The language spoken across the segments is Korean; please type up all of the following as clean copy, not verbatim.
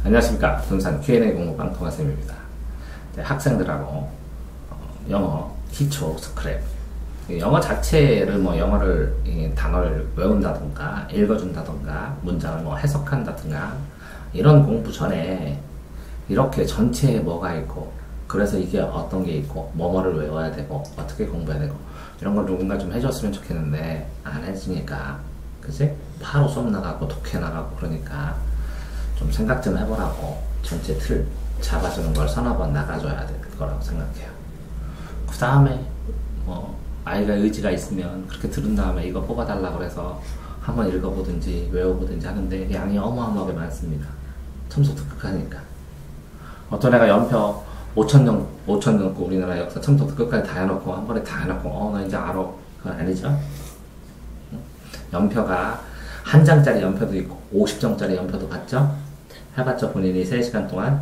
안녕하십니까. 군산 Q&A 공부 빵통화쌤입니다. 학생들하고 영어 기초 스크랩, 영어 자체를 영어를 단어를 외운다던가 읽어준다던가 문장을 해석한다던가 이런 공부 전에 이렇게 전체에 뭐가 있고 그래서 이게 어떤 게 있고 뭐뭐를 외워야 되고 어떻게 공부해야 되고 이런 걸 누군가 좀 해줬으면 좋겠는데 안 해주니까 그치? 바로 수업 나가고 독해 나가고 그러니까 좀 생각 좀 해보라고 전체 틀 잡아주는 걸 서너 번 나가줘야 될 거라고 생각해요. 그 다음에 아이가 의지가 있으면 그렇게 들은 다음에 이거 뽑아달라고 해서 한번 읽어보든지 외워보든지 하는데 양이 어마어마하게 많습니다. 첨속 특극하니까 어떤 애가 연표 5천 넘고 우리나라 역사 첨속 특극까지 다 해놓고 한 번에 다 해놓고 나 이제 알아. 그건 아니죠. 연표가 한 장짜리 연표도 있고 50장짜리 연표도 봤죠? 해봤죠? 본인이 3시간 동안?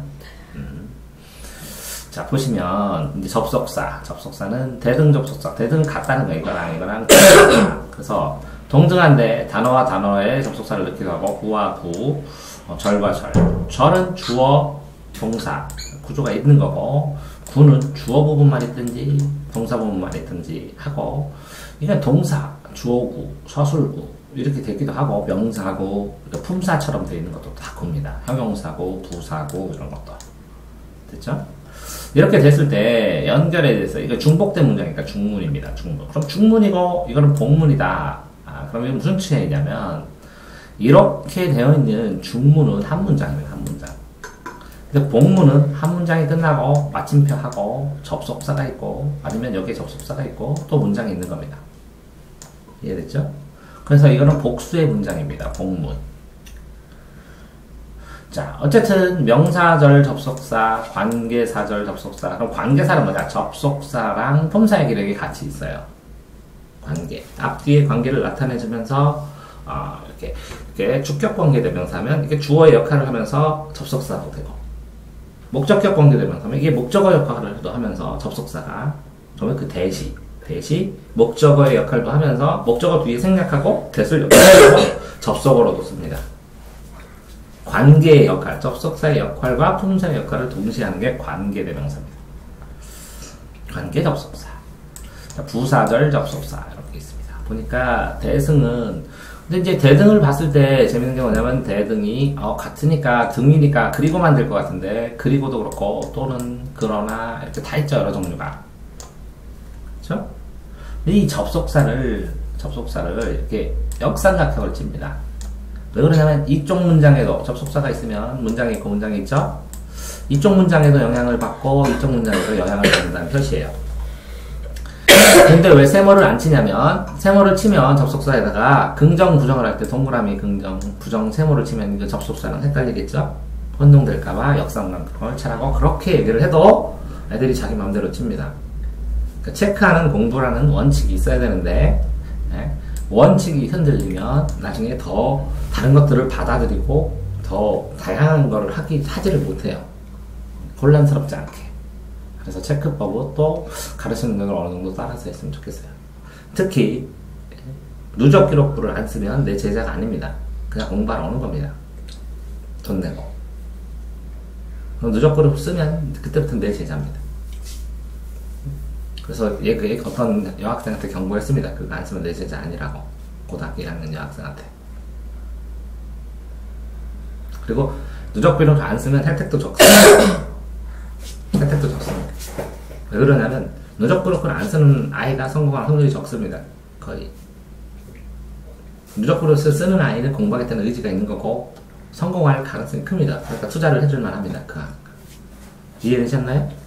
자, 보시면 이제 접속사는 대등 접속사. 대등 같다는 거 이거랑 그래서 동등한데 단어와 단어의 접속사를 넣기도 하고 구와 구, 절과 절. 절은 주어, 동사 구조가 있는 거고 구는 주어 부분만 있든지 동사 부분만 있든지 하고 이게 동사, 주어구, 서술구 이렇게 되기도 하고 명사고 품사처럼 되어 있는 것도 다 구입니다. 형용사고 부사고 이런 것도 됐죠? 이렇게 됐을 때 연결에 대해서 이거 중복된 문장이니까 중문입니다. 중문. 그럼 중문이고 이거는 복문이다. 그럼 이게 무슨 차이냐면 이렇게 되어 있는 중문은 한 문장입니다. 한 문장. 근데 복문은 한 문장이 끝나고 마침표하고 접속사가 있고 아니면 여기에 접속사가 있고 또 문장이 있는 겁니다. 이해됐죠? 그래서 이거는 복수의 문장입니다. 복문. 자, 어쨌든 명사절 접속사, 관계사절 접속사. 그럼 관계사는 뭐냐? 접속사랑 품사의 기력이 같이 있어요. 관계. 앞뒤의 관계를 나타내주면서 이렇게 주격 관계 대명사면 이게 주어의 역할을 하면서 접속사도 되고 목적격 관계 대명사면 이게 목적어 역할을 하면서 접속사가 그러면 그 대시 목적어의 역할도 하면서 목적어 뒤에 생략하고 대술 역할을 접속어로도 씁니다. 관계의 역할, 접속사의 역할과 품사의 역할을 동시에 하는 게 관계대명사입니다. 관계 접속사. 부사절 접속사 이렇게 있습니다. 보니까 대승은 근데 이제 대등을 봤을 때 재밌는 게 뭐냐면 대등이 같으니까 등이니까 그리고만 될 것 같은데 그리고도 그렇고 또는 그러나 이렇게 다 있죠. 여러 종류가. 그렇죠? 이 접속사를 이렇게 역삼각형을 칩니다. 왜 그러냐면 이쪽 문장에도 접속사가 있으면 문장이 있고 문장이 있죠? 이쪽 문장에도 영향을 받고 이쪽 문장에도 영향을 받는다는 표시예요. 근데 왜 세모를 안 치냐면 세모를 치면 접속사에다가 긍정 부정을 할 때 동그라미 긍정 부정 세모를 치면 이거 접속사랑 헷갈리겠죠? 혼동될까봐 역삼각형을 치라고 그렇게 얘기를 해도 애들이 자기 마음대로 칩니다. 그러니까 체크하는 공부라는 원칙이 있어야 되는데 원칙이 흔들리면 나중에 더 다른 것들을 받아들이고 더 다양한 걸 하지를 못해요. 혼란스럽지 않게. 그래서 체크법은 또 가르치는 걸 어느 정도 따라서 했으면 좋겠어요. 특히 누적 기록부를 안 쓰면 내 제자가 아닙니다. 그냥 공부하러 오는 겁니다. 돈 내고. 누적 기록 쓰면 그때부터 내 제자입니다. 그래서 어떤 여학생한테 경고했습니다. 그거 안 쓰면 내 제자 아니라고. 고등학교 1학년 여학생한테. 그리고 누적 기록 안 쓰면 혜택도 적습니다. 혜택도 적습니다. 왜 그러냐면 누적 기록을 안 쓰는 아이가 성공할 확률이 적습니다. 거의. 누적 기록을 쓰는 아이는 공부하겠다는 의지가 있는 거고 성공할 가능성이 큽니다. 그러니까 투자를 해줄 만합니다. 그 학. 이해되셨나요?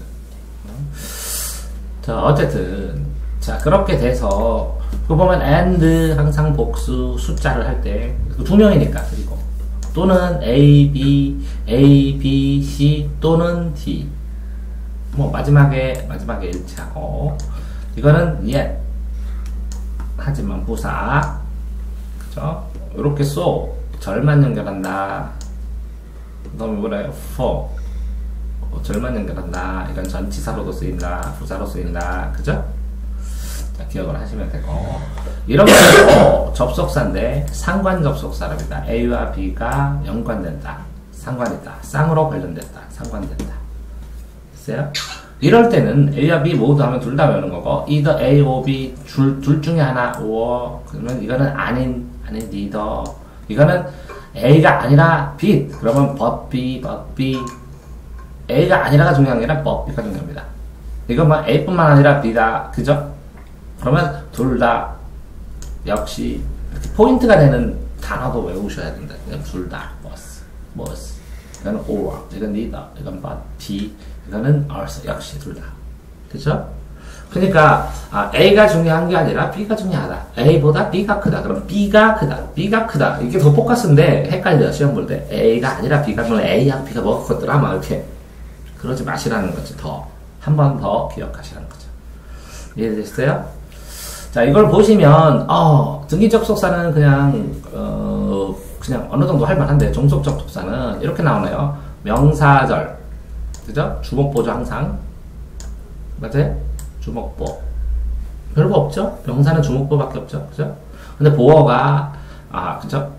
자, 어쨌든 자 그렇게 돼서 그 보면 and 항상 복수 숫자를 할 때 두 명이니까 그리고 또는 A, B, C 또는 D 마지막에 일치하고 이거는 yet 하지만 부사 그죠? 요렇게 so 절만 연결한다. 그 다음에 뭐래요? for 절만 연결한다. 이건 전치사로도 쓰인다. 부사로 쓰인다. 그죠? 자, 기억을 하시면 되고 이런 것도 접속사인데 상관 접속사랍니다. A와 B가 연관된다. 상관있다. 쌍으로 관련됐다. 상관됐다. 됐어요? 이럴 때는 A와 B 모두 하면 둘 다 외우는 거고, either A or B 둘 중에 하나, or, 그러면 이거는 아닌 neither. 이거는 A가 아니라 B. 그러면 but B. A가 아니라가 중요한 게 아니라 but B가 중요합니다. 이건 뭐 A뿐만 아니라 B다. 그죠? 그러면 둘 다 역시 이렇게 포인트가 되는 단어도 외우셔야 된다. 이건 둘 다. must. 이거는 or. 이건 neither. 이건 but B. 이거는 also. 역시 둘 다. 그죠? 그러니까 A가 중요한 게 아니라 B가 중요하다. A보다 B가 크다. 그럼 B가 크다. 이게 더 포커스인데 헷갈려요. 시험 볼 때. A가 아니라 B가 그러면 A하고 B가 뭐가 컸더라? 막 이렇게. 그러지 마시라는 거지. 한 번 더 기억하시라는 거죠. 이해되셨어요? 자, 이걸 보시면 등기 접속사는 그냥 어느 정도 할 만한데 종속 접속사는 이렇게 나오네요. 명사절. 그죠? 주목보죠, 항상. 맞아요? 주목보. 별거 없죠? 명사는 주목보밖에 없죠? 그죠? 근데 보어가, 그죠?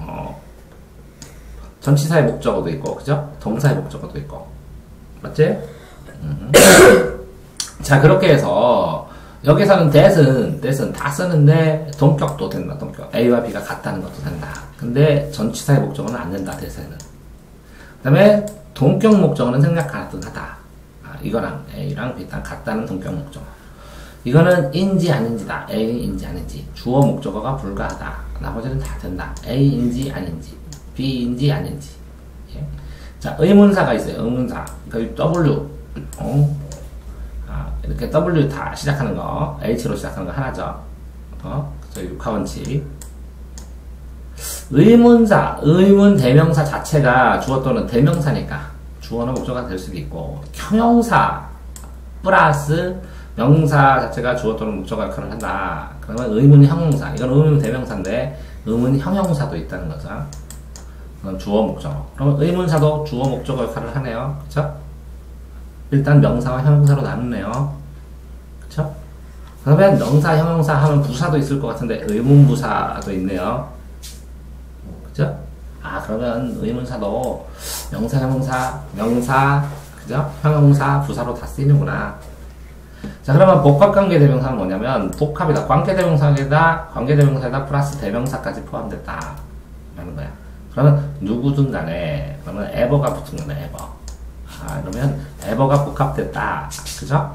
전치사의 목적어도 있고, 그죠? 동사의 목적어도 있고. 맞지? 자, 그렇게 해서, 여기서는 that은 다 쓰는데, 동격도 된다, 동격. A와 B가 같다는 것도 된다. 근데 전치사의 목적어는 안 된다, that에는. 그 다음에, 동격 목적어는 생략 가능하다. 이거랑 A랑 B랑 같다는 동격 목적어. 이거는 인지 아닌지다. A인지 아닌지. 주어 목적어가 불가하다. 나머지는 다 된다. A인지 아닌지. B인지 아닌지. 예. 자, 의문사가 있어요. 의문사. 그러니까 W. 이렇게 W 다 시작하는 거. H로 시작하는 거 하나죠. 그죠? 육하원칙. 의문사. 의문 대명사 자체가 주어 또는 대명사니까. 주어는 목적어가 될 수도 있고, 형용사 플러스 명사 자체가 주어 또는 목적어 역할을 한다. 그러면 의문이 형용사. 이건 의문 대명사인데 의문이 형용사도 있다는 거죠. 그건 주어 목적어. 그러면 의문사도 주어 목적어 역할을 하네요. 그쵸? 일단 명사와 형용사로 나누네요. 그쵸? 그러면 명사, 형용사 하면 부사도 있을 것 같은데 의문부사도 있네요. 그쵸? 그러면 의문사도 명사, 형용사, 명사, 그죠? 형용사, 부사로 다 쓰이는구나. 자, 그러면 복합관계대명사는 뭐냐면 복합이다. 관계대명사에다 플러스 대명사까지 포함됐다. 라는 거야. 그러면 누구든 간에, 그러면 ever가 붙은 거네, ever. 그러면 ever가 복합됐다. 그죠?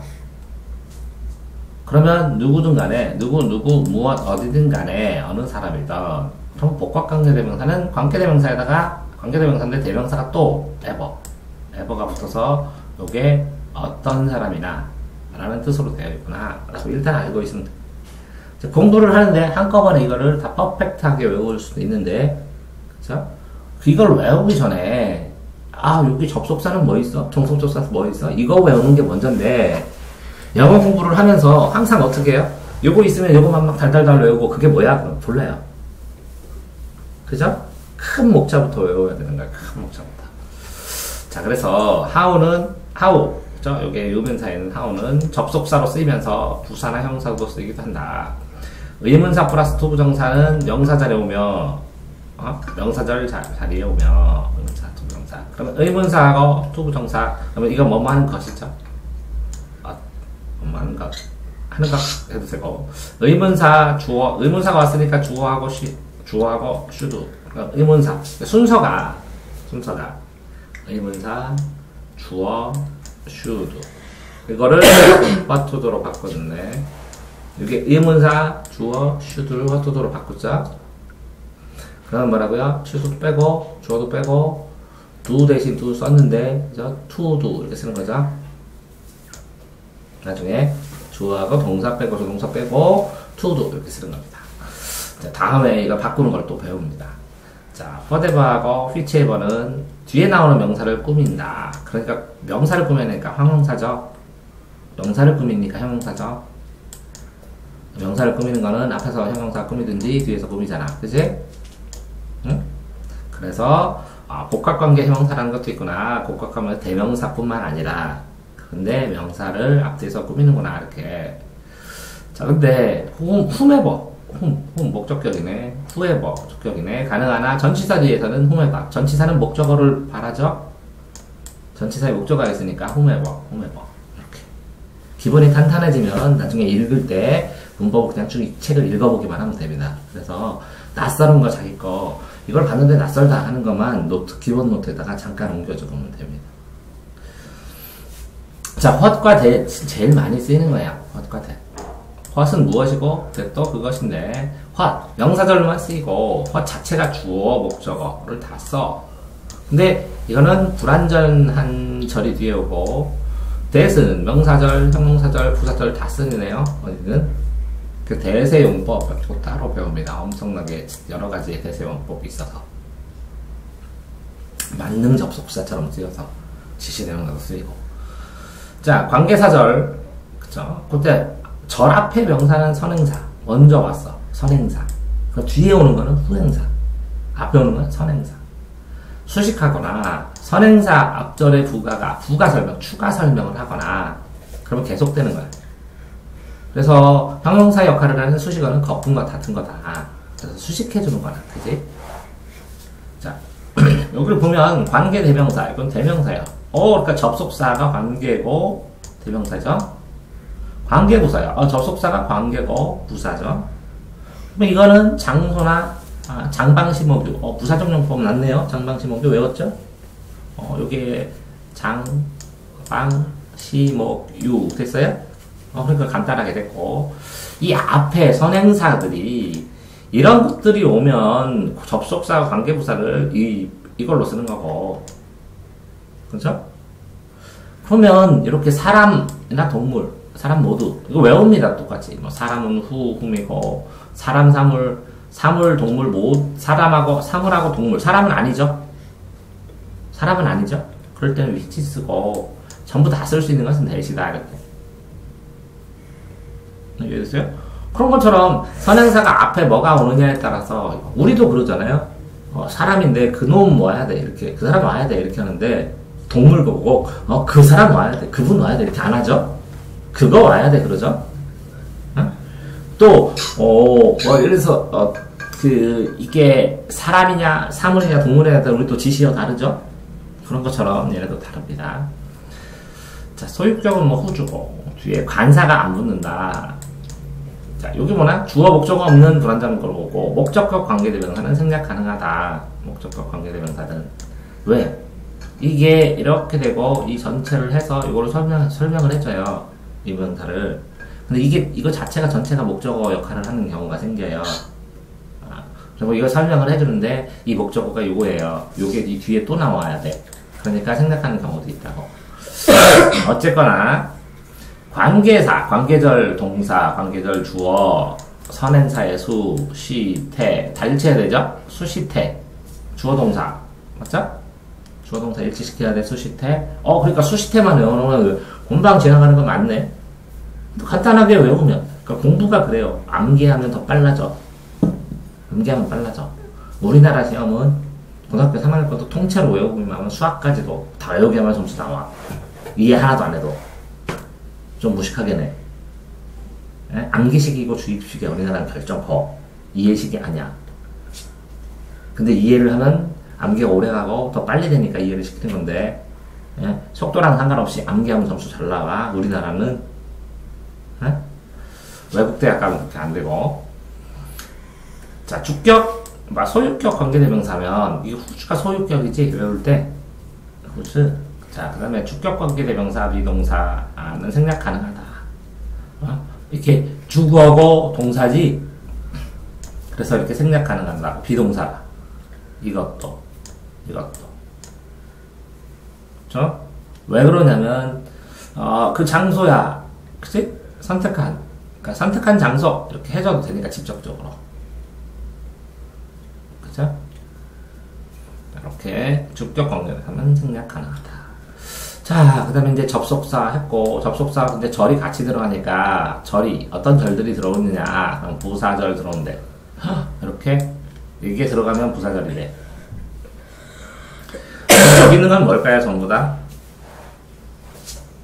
그러면 누구든 간에, 무엇, 어디든 간에, 어느 사람이든 그럼 복합관계대명사는 관계대명사인데 대명사가 또 ever가 붙어서 요게 어떤 사람이나 라는 뜻으로 되어 있구나. 그래서 일단 알고 있으면 돼. 공부를 하는데 한꺼번에 이거를 다 퍼펙트하게 외울 수도 있는데, 그쵸? 이걸 외우기 전에 여기 접속사는 뭐 있어? 종속접속사는 뭐 있어? 이거 외우는 게 먼저인데 영어 공부를 하면서 항상 어떻게 해요? 요거 있으면 요거만 막 달달달 외우고 그게 뭐야? 그럼 몰라요. 그죠? 큰 목차부터 외워야 되는 거야. 큰 목차부터. 자, 그래서 how. 그죠? 요게 의문사에는 how는 접속사로 쓰이면서 부사나 형용사도 쓰이기도 한다. 의문사 플러스 투부정사는 명사 자리에 오며, 명사절 자리에 오며, 의문사, 투부정사. 그러면 의문사하고 투부정사. 그러면 이거 뭐뭐 하는 것이죠? 뭐뭐 하는 것. 하는 것 해도 되고. 의문사, 주어. 의문사가 왔으니까 주어하고 should. 의문사. 순서가 의문사, 주어, should. 이거를 what to도로 바꿔줬네. 이게 의문사, 주어, should를 what to도로 바꾸자. 그러면 뭐라고요? should도 빼고, 주어도 빼고, do 대신 do 썼는데, 그죠? to do 이렇게 쓰는 거죠. 나중에 주어하고 동사 빼고, 조동사 빼고, to do 이렇게 쓰는 겁니다. 자, 다음에 이거 바꾸는 걸 또 배웁니다. 자, whatever하고 whichever는 뒤에 나오는 명사를 꾸민다. 그러니까 명사를 꾸미니까 형용사죠. 명사를 꾸미니까 형용사죠. 명사를 꾸미는 거는 앞에서 형용사 꾸미든지 뒤에서 꾸미잖아. 그치? 응? 그래서 복합관계 형용사라는 것도 있구나. 복합관계 대명사뿐만 아니라 근데 명사를 앞뒤에서 꾸미는구나. 이렇게. 자, 근데 whomever 목적격이네. 후에 목적격이네. 가능하나 전치사 뒤에서는 whomever. 전치사는 목적어를 바라죠. 전치사에 목적어가 있으니까 whomever. 이렇게. 기본이 탄탄해지면 나중에 읽을 때 문법을 그냥 쭉 책을 읽어보기만 하면 됩니다. 그래서 낯설은 거 자기 거 이걸 봤는데 낯설다 하는 것만 기본 노트에다가 잠깐 옮겨 적으면 됩니다. 자, what과 that 제일 많이 쓰이는 거야. what과 that. what은 무엇이고 that도 그것인데 what 명사절로만 쓰이고 what 자체가 주어 목적어를 다 써. 근데 이거는 불완전한 절이 뒤에 오고 that은 명사절, 형용사절, 부사절 다 쓰네요. 어디는 그 that의 용법 이거 따로 배웁니다. 엄청나게 여러 가지의 that의 용법이 있어서 만능 접속사처럼 쓰여서 지시대명사도 쓰이고. 자, 관계사절 그쵸? 그때 절 앞에 명사는 선행사 먼저 왔어. 선행사. 그 뒤에 오는 거는 후행사. 앞에 오는 건 선행사. 수식하거나 선행사 앞절의 부가 설명, 추가 설명을 하거나 그러면 계속되는 거야. 그래서 형용사 역할을 하는 수식어는 거품과 같은 거다. 그래서 수식해주는 거나, 그지? 자, 여기를 보면 관계대명사, 이건 대명사예요. 그러니까 접속사가 관계고 대명사죠. 관계부사요. 접속사가 관계고 부사죠. 그럼 이거는 장소나 장방시목유. 부사적 용법 났네요. 장방시목유 외웠죠? 요게 장방시목유 됐어요? 그러니까 간단하게 됐고, 이 앞에 선행사들이 이런 것들이 오면 접속사와 관계부사를 이걸로 쓰는 거고, 그렇죠? 그러면 이렇게 사람이나 동물, 사람 모두 이거 외웁니다. 똑같이 뭐 사람은 whom이고 사람, 사물, 동물 사람하고 사물하고 동물. 사람은 아니죠. 그럴 때는 which 쓰고 전부 다 쓸 수 있는 것은 that이다 이렇게. 이해됐어요? 그런 것처럼 선행사가 앞에 뭐가 오느냐에 따라서 우리도 그러잖아요. 사람인데 그놈 와야 돼 이렇게, 그 사람 와야 돼 이렇게 하는데 동물 보고 그 사람 와야 돼, 그분 와야 돼 이렇게 안 하죠. 그거 와야 돼 그러죠. 또 예를 들어서 이게 사람이냐 사물이냐 동물이냐 따라 우리 또 지시어 다르죠. 그런 것처럼 얘네도 다릅니다. 자, 소유격은 뭐 후주고 뒤에 관사가 안 붙는다. 자, 여기 뭐나 주어 목적어 없는 불완전 걸 오고 목적격 관계대명사는 생략 가능하다. 목적격 관계대명사는 왜? 이게 이렇게 되고 이 전체를 해서 이거를 설명을 해줘요. 이 명사를. 근데 이거 자체가 전체가 목적어 역할을 하는 경우가 생겨요. 그리고 이거 설명을 해주는데 이 목적어가 이거예요. 요게 이 뒤에 또 나와야 돼. 그러니까 생략하는 경우도 있다고. 어쨌거나 관계사, 관계절 동사, 관계절 주어, 선행사의 수, 시, 태 다 일치해야 되죠? 수, 시, 태 주어 동사 맞죠? 주어 동사 일치시켜야 돼. 수, 시, 태. 그러니까 수, 시, 태만 외워놓으면 금방 지나가는 건 맞네. 간단하게 외우면. 그러니까 공부가 그래요. 암기하면 더 빨라져. 암기하면 빨라져. 우리나라 시험은 고등학교 3학년 것도 통째로 외우기만 하면 수학까지도 다 외우게 하면 점수 나와. 이해 하나도 안 해도. 좀 무식하게 내. 암기식이고 주입식이 우리나라는 결정커. 이해식이 아니야. 근데 이해를 하면 암기가 오래 가고 더 빨리 되니까 이해를 시키는 건데, 속도랑 상관없이 암기하면 점수 잘 나와. 우리나라는 외국대 약간 그렇게 안 되고. 자, 주격, 소유격 관계대명사면 이게 후주가 소유격이지 외울 때 후주. 자, 그 다음에 주격 관계대명사 비동사는 생략 가능하다. 이렇게 주어고 동사지. 그래서 이렇게 생략 가능하다. 비동사. 이것도. 그쵸? 왜 그러냐면 그 장소야. 그치? 그러니까 선택한 장소 이렇게 해줘도 되니까 직접적으로. 그쵸? 이렇게 주격 관계대명사는 생략 가능하다. 자, 그 다음에 이제 접속사 했고, 접속사 근데 절이 같이 들어가니까 절이 어떤 절들이 들어오느냐. 그럼 부사절 들어온대. 이렇게 이게 들어가면 부사절이래. 여기 있는 건 뭘까요? 전부 다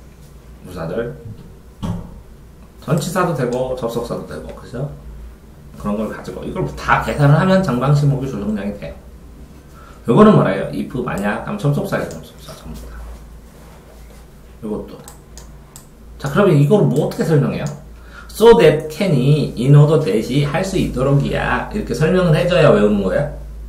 부사절. 전치사도 되고 접속사도 되고, 그죠? 그런 걸 가지고 이걸 다 계산을 하면 장방시목의 조정량이 돼요. 요거는 뭐래요? if 만약 하면 접속사예요. 접속사 전부 다. 요것도. 자, 그러면 이걸 뭐 어떻게 설명해요? so that can이 in order that이 할 수 있도록이야. 이렇게 설명을 해줘야 외우는 거야.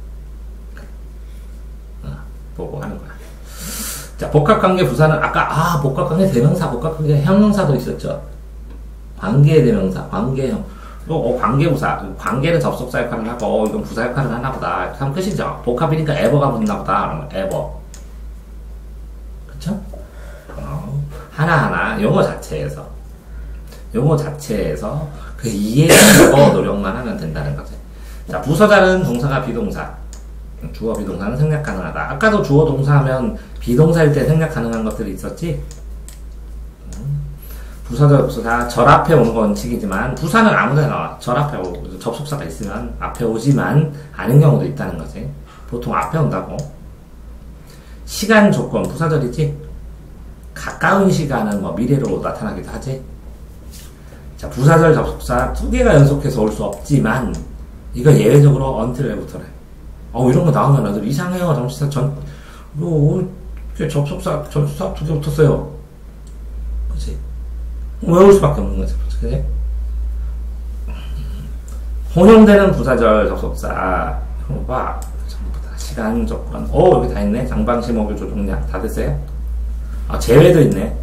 보고 하는 거야. 자, 복합관계 부사는 아까 복합관계 대명사, 복합관계 형용사도 있었죠. 관계 대명사, 관계형. 관계부사, 관계는 접속사 역할을 하고 이건 부사 역할을 하나 보다. 이렇게 하면 끝이죠. 복합이니까 에버가 붙나 보다. 그러면 에버. 그쵸? 하나하나 용어 자체에서 그 이해하고 노력만 하면 된다는 거지. 자, 부서자는 동사가 비동사, 주어 비동사는 생략 가능하다. 아까도 주어 동사 하면 비동사일 때 생략 가능한 것들이 있었지. 부서자 부사 절 앞에 오는 건 원칙이지만 부사는 아무데나 나와. 절 앞에 오고 접속사가 있으면 앞에 오지만 아닌 경우도 있다는 거지. 보통 앞에 온다고. 시간 조건 부사절이지. 가까운 시간은 뭐 미래로 나타나기도 하지. 자, 부사절 접속사 두 개가 연속해서 올 수 없지만 이거 예외적으로 until where부터래. 이런 거 나오면 애들 이상해요. 접속사 접속사 두 개 붙었어요. 그치? 외울 수밖에 없는 거지. 그치? 혼용되는 부사절 접속사. 이거 봐. 전부 다 시간 조건. 여기 다 있네. 장방시 목요 조종량. 다 됐어요? 제외도 있네.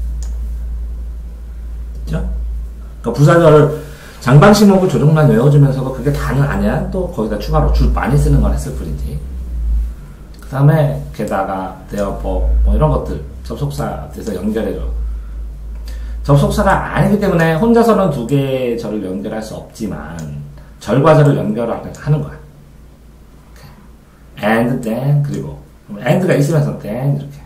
그죠? 그러니까 부사절 장방시 목요 조종량 외워주면서도 그게 다는 아니야. 또 거기다 추가로 줄 많이 쓰는 건 했을 뿐이지. 그 다음에 게다가 대어법 뭐 이런 것들 접속사 돼서 연결해줘. 접속사가 아니기 때문에 혼자서는 두 개의 절을 연결할 수 없지만 절과 절을 연결하는 거야. and then 그리고 and가 있으면서 then 이렇게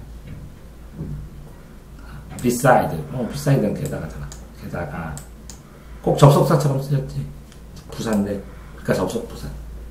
beside beside는 게다가잖아. 게다가 꼭 접속사처럼 쓰였지. 부사인데 그러니까 접속 부사.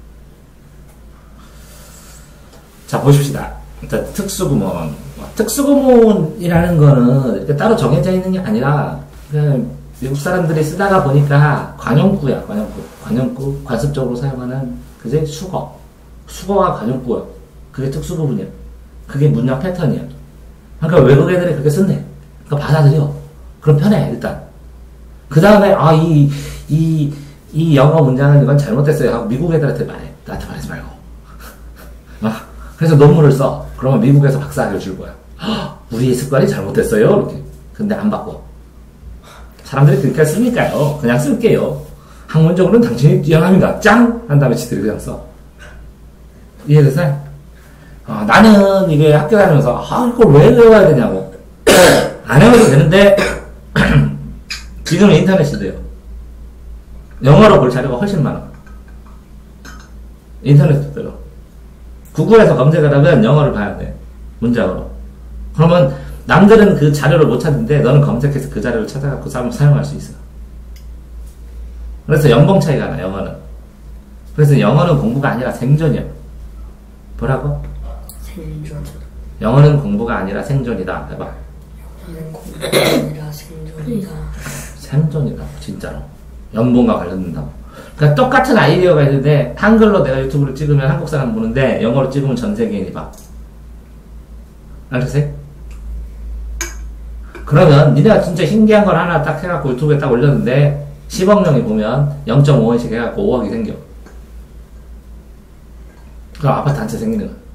자, 보십시다. 일단 특수구문. 특수구문이라는 거는 이렇게 따로 정해져 있는 게 아니라 그냥 미국 사람들이 쓰다가 보니까 관용구야. 관용구 관습적으로 사용하는 그제 수거가 관용구야. 그게 특수구문이야. 그게 문장 패턴이야. 그러니까 외국 애들이 그렇게 쓴대. 그러니까 받아들여. 그럼 편해 일단. 그 다음에 이 영어 문장은 이건 잘못됐어요 하고 미국 애들한테 말해. 나한테 말하지 말고. 그래서 논문을 써. 그러면 미국에서 박사학위를 줄 거야. 우리의 습관이 잘못됐어요. 이렇게. 근데 안 바꿔. 사람들이 그렇게 쓰니까요. 그냥 쓸게요. 학문적으로는 당신이 뛰어납니다. 짱! 한 다음에 지들이 그냥 써. 이해됐어요? 나는 이게 학교 다니면서 이걸 왜 외워야 되냐고. 안 외워도 되는데 지금은 인터넷이 돼요. 영어로 볼 자료가 훨씬 많아. 인터넷도 들어. 구글에서 검색을 하면 영어를 봐야 돼. 문장으로. 그러면 남들은 그 자료를 못 찾는데 너는 검색해서 그 자료를 찾아갖고 사용할 수 있어. 그래서 연봉 차이가 나, 영어는. 그래서 영어는 공부가 아니라 생존이야. 뭐라고? 생존. 영어는 공부가 아니라 생존이다. 해봐. 영어는 공부가 아니라 생존이다. 생존이다. 진짜로. 연봉과 관련된다고. 그러니까 똑같은 아이디어가 있는데 한글로 내가 유튜브를 찍으면 한국 사람 보는데 영어로 찍으면 전 세계인이 봐. 알겠어요? 그러면 니네가 진짜 신기한 걸 하나 딱 해갖고 유튜브에 딱 올렸는데 10억 명이 보면 0.5원씩 해갖고 5억이 생겨. 그럼 아파트 한 채 생기는 거야.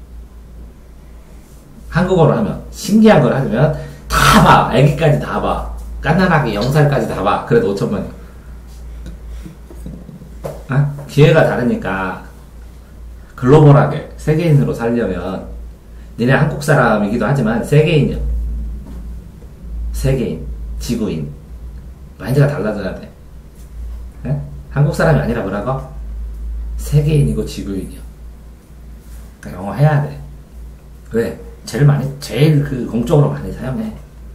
한국어로 하면 신기한 걸 하면 다 봐. 애기까지 다 봐. 깐난하게 0살까지 다 봐. 그래도 5천만이야. 기회가 다르니까 글로벌하게 세계인으로 살려면 니네 한국 사람이기도 하지만 세계인이야. 세계인, 지구인. 마인드가 달라져야 돼. 한국 사람이 아니라 뭐라고? 세계인이고 지구인이야. 그러니까 영어 해야 돼. 왜? 제일 그 공적으로 많이 사용해.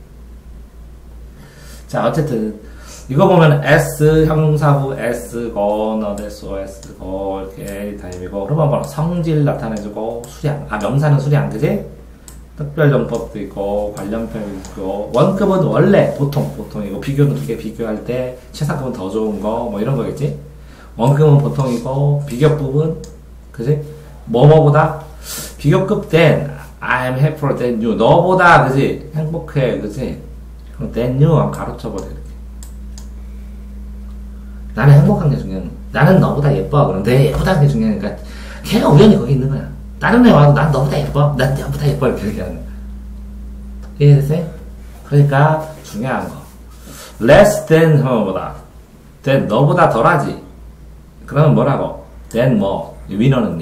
자, 어쨌든 이거 보면 S 형사부 S gonna SOS 고 이렇게 타임이고 그러면 뭐 성질 나타내주고 수량 명사는 수량 그지? 특별정법도 있고 관련표도 있고 원급은 원래 보통 이거 비교는 두 개 비교할 때 최상급은 더 좋은 거 뭐 이런 거겠지? 원급은 보통이고 비교급은 그지? 뭐뭐보다 비교급 then I'm happier than you. 너보다 그지? 행복해 그지? 그럼 than you 하면 가로쳐버려 이렇게. 나는 행복한 게 중요해. 나는 너보다 예뻐. 그럼 내 예쁘다는 게 중요하니까 걔가 우연히 거기 있는 거야. 다른 애 와도 난 너보다 예뻐. 난 너보다 예뻐 이렇게 얘기하는 거야. 이해됐어요? 그러니까 중요한 거. less than 뭐보다 than 너보다 덜하지. 그러면 뭐라고? than 뭐 위너는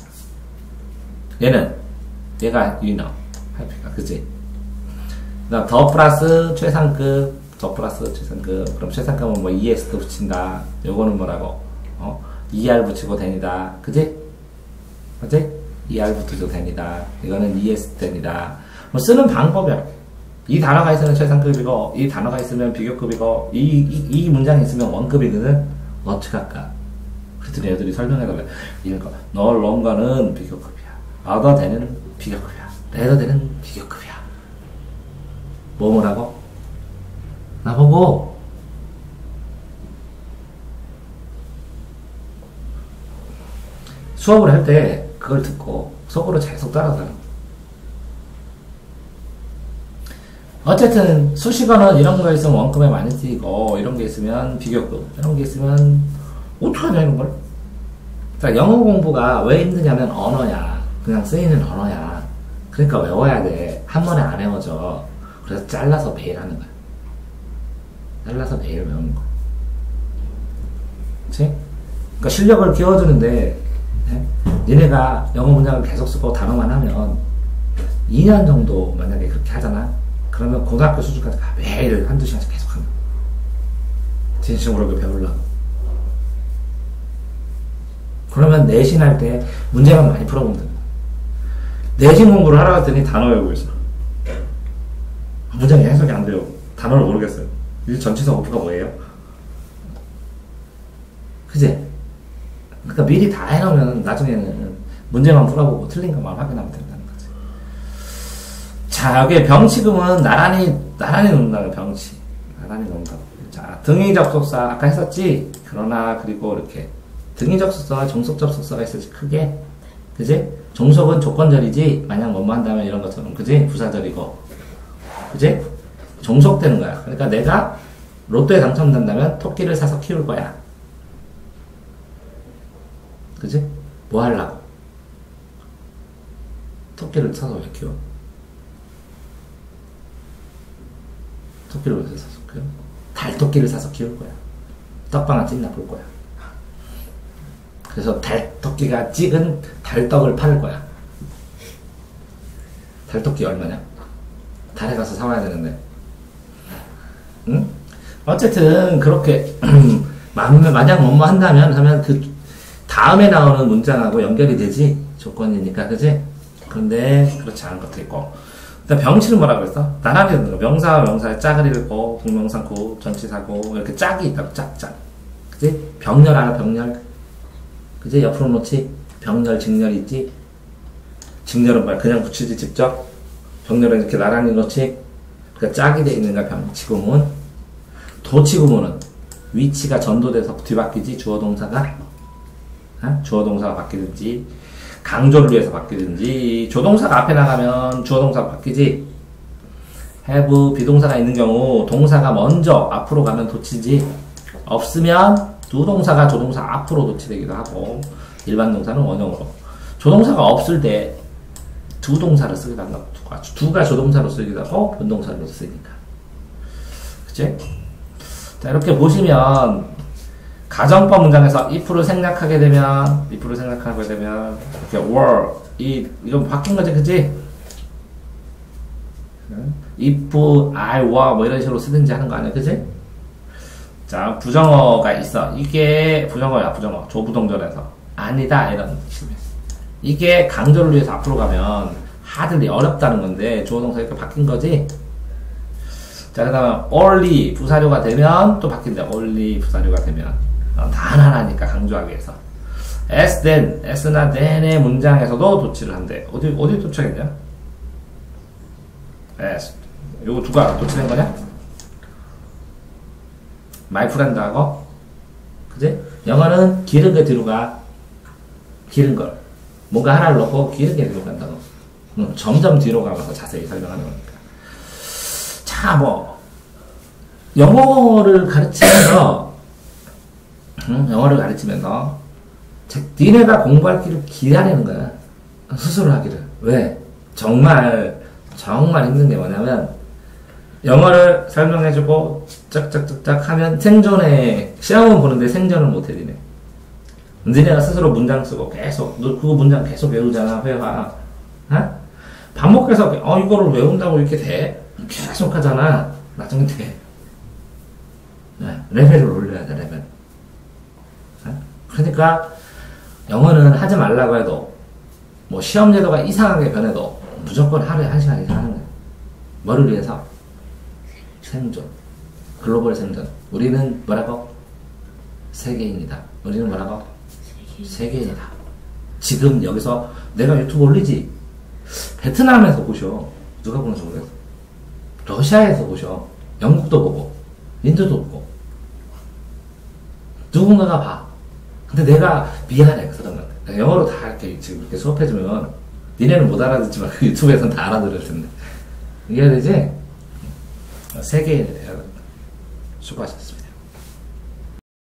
얘는 얘가 위너 할피가 그지? 그다음 더 플러스 최상급 더 플러스 최상급 그럼 최상급은 뭐 ES도 붙인다. 요거는 뭐라고? ER 붙이고 than이다. 그지? 그지? ER 붙이고 than이다. 이거는 ES than이다. 뭐 쓰는 방법이야. 이 단어가 있으면 최상급이고 이 단어가 있으면 비교급이고 이 문장이 있으면 원급이거든. 어떻게 할까? 그랬더니 애들이 설명해달래. 이거 no longer는 비교급이야. other than은 비교급이야. rather than은 비교급이야. 뭐라고? 나보고 수업을 할 때 그걸 듣고 속으로 계속 따라가는 거야. 어쨌든 수식어는 이런 거 있으면 원급에 많이 쓰이고 이런 게 있으면 비교급 이런 게 있으면 어떡하냐 이런 걸. 자, 영어 공부가 왜 힘드냐면 언어야. 그냥 쓰이는 언어야. 그러니까 외워야 돼. 한 번에 안 외워져. 그래서 잘라서 매일 하는 거야. 잘라서 매일 외우는 거. 그치? 그러니까 실력을 키워주는데 니네가 영어 문장을 계속 쓰고 단어만 하면 2년 정도 만약에 그렇게 하잖아. 그러면 고등학교 수준까지 매일 한두 시간씩 계속 하는 거야. 진심으로 배우려고. 그러면 내신 할 때 문제만 많이 풀어보면 됩니다. 내신 공부를 하러 갔더니 단어 외우고 있어. 문장이 해석이 안 돼요. 단어를 모르겠어요. 이 전치사 어프가 뭐예요? 그지? 그러니까 미리 다 해놓으면 나중에는 문제만 풀어보고 틀린 것만 확인하면 된다는 거지. 자, 여기 병치금은 나란히 논다고. 병치 나란히 논다고. 자, 등위 접속사 아까 했었지? 그러나 그리고 이렇게 등위 접속사와 종속 접속사가 있었지 크게. 그지? 종속은 조건절이지 만약 뭐뭐 한다면 이런 것처럼 그지? 부사절이고 그지? 종속되는 거야. 그러니까 내가 로또에 당첨된다면 토끼를 사서 키울 거야. 그지? 뭐 하려고? 토끼를 사서 왜 키워? 토끼를 왜 사서 키워? 달토끼를 사서 키울 거야. 떡방아 찐나 볼 거야. 그래서 달토끼가 찍은 달떡을 팔을 거야. 달토끼 얼마냐? 달에 가서 사와야 되는데. 응? 어쨌든 그렇게 만약 뭐뭐 한다면 하면 그 다음에 나오는 문장하고 연결이 되지. 조건이니까 그지? 그런데 그렇지 않은 것도 있고. 일단 병치는 뭐라 그랬어? 나란히 듣는 거. 명사와 명사의 짝을 읽고 동명사고 전치사고 이렇게 짝이 있다고. 짝 그지? 병렬 알아? 병렬 그지? 옆으로 놓지? 병렬 직렬이 있지? 직렬은 뭐야? 그냥 붙이지 직접? 병렬은 이렇게 나란히 놓지? 그러니까 짝이 돼 있는가 병치구문. 도치구문은 위치가 전도돼서 뒤바뀌지. 주어동사가 주어동사가 바뀌든지 강조를 위해서 바뀌든지. 조동사가 앞에 나가면 주어동사가 바뀌지. have 비동사가 있는 경우 동사가 먼저 앞으로 가면 도치지. 없으면 두 동사가 조동사 앞으로 도치되기도 하고 일반 동사는 원형으로. 조동사가 없을 때 두 동사를 쓰기도 한다고. 두가 조동사로 쓰기도 하고 변동사로 쓰니까. 그치? 자, 이렇게 보시면 가정법 문장에서 if를 생략하게 되면 이렇게 were 이건 바뀐 거지, 그치? if, I, were 뭐 이런 식으로 쓰든지 하는 거 아니야, 그치? 자, 부정어가 있어. 이게 부정어야, 부정어. 조부동절에서 아니다 이런 식이야. 이게 강조를 위해서 앞으로 가면 하들이 어렵다는 건데 주어동사 이렇게 바뀐 거지. 자, 그 다음에 only 부사료가 되면 또 바뀐다. only 부사료가 되면 단 하나니까 강조하기 위해서. as then, as나 then의 문장에서도 도치를 한대. 어디 도치겠냐? as 요거 누가 도치된 거냐? my friend하고 그지? 영어는 기르게 뒤로 가. 기른 걸. 뭔가 하나를 넣고 기르게 뒤로 간다고. 점점 뒤로 가면서 자세히 설명하는 거니까. 자, 뭐, 영어를 가르치면서, 니네가 공부할 길을 기다리는 거야. 스스로 하기를. 왜? 정말 힘든 게 뭐냐면, 영어를 설명해주고, 짝짝짝짝 하면 생존에, 시험은 보는데 생존을 못해, 니네. 니네가 스스로 문장 쓰고 계속, 너 그거 문장 계속 외우잖아, 회화. 어? 반복해서, 이거를 외운다고 이렇게 돼? 계속 하잖아. 나중에 돼. 네, 레벨을 올려야 돼, 레벨. 그러니까, 영어는 하지 말라고 해도, 뭐, 시험 제도가 이상하게 변해도, 무조건 하루에 1시간 이상 하는 거야. 뭐를 위해서? 생존. 글로벌 생존. 우리는 뭐라고? 세계인이다. 우리는 뭐라고? 세계인이다. 지금 여기서 내가 유튜브 올리지? 베트남에서 보셔. 누가 보는지 모르겠어. 러시아에서 보셔. 영국도 보고, 인도도 보고. 누군가가 봐. 근데 내가 미안해, 그 사람한테. 영어로 다 이렇게 지금 이렇게 수업해주면, 니네는 못 알아듣지만 유튜브에서는 다 알아들을 텐데. 이해야 되지? 세계인이 돼요. 수고하셨습니다.